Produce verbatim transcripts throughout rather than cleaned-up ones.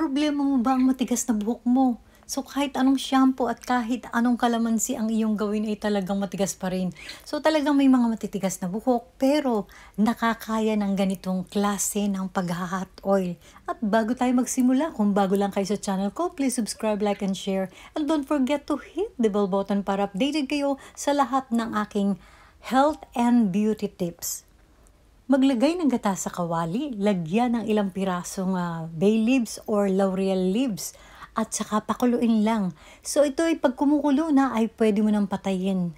Problema mo ba ang matigas na buhok mo? So kahit anong shampoo at kahit anong kalamansi ang iyong gawin ay talagang matigas pa rin. So talagang may mga matitigas na buhok pero nakakaya ng ganitong klase ng pagha-hot oil. At bago tayo magsimula, kung bago lang kayo sa channel ko, please subscribe, like, and share. And don't forget to hit the bell button para updated kayo sa lahat ng aking health and beauty tips. Maglagay ng gata sa kawali, lagyan ng ilang pirasong uh, bay leaves or laurel leaves at saka pakuluin lang. So ito ay pag kumukulo na ay pwede mo nang patayin.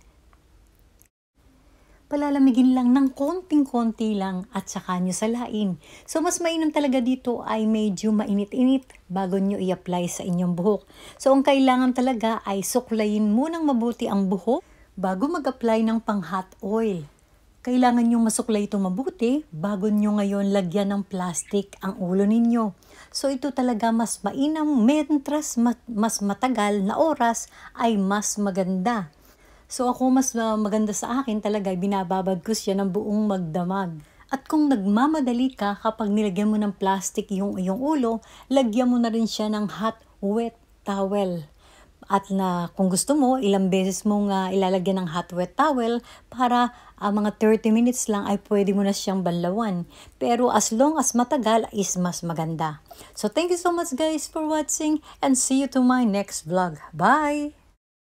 Palalamigin lang ng konting-konti lang at saka nyo salain. So mas mainam talaga dito ay medyo mainit-init bago nyo i-apply sa inyong buhok. So ang kailangan talaga ay suklayin munang mabuti ang buhok bago mag-apply ng pang-hot oil. Kailangan nyo masuklay ito mabuti bago nyo ngayon lagyan ng plastic ang ulo ninyo. So ito talaga mas mainam, mentras mas matagal na oras ay mas maganda. So ako mas maganda sa akin talaga, binababad ko siya ng buong magdamag. At kung nagmamadali ka kapag nilagyan mo ng plastic yung iyong ulo, lagyan mo na rin siya ng hot wet towel. At na kung gusto mo, ilang beses mong uh, ilalagyan ng hot wet towel para uh, mga thirty minutes lang ay pwede mo na siyang banlawan. Pero as long as matagal is mas maganda. So thank you so much guys for watching and see you to my next vlog. Bye!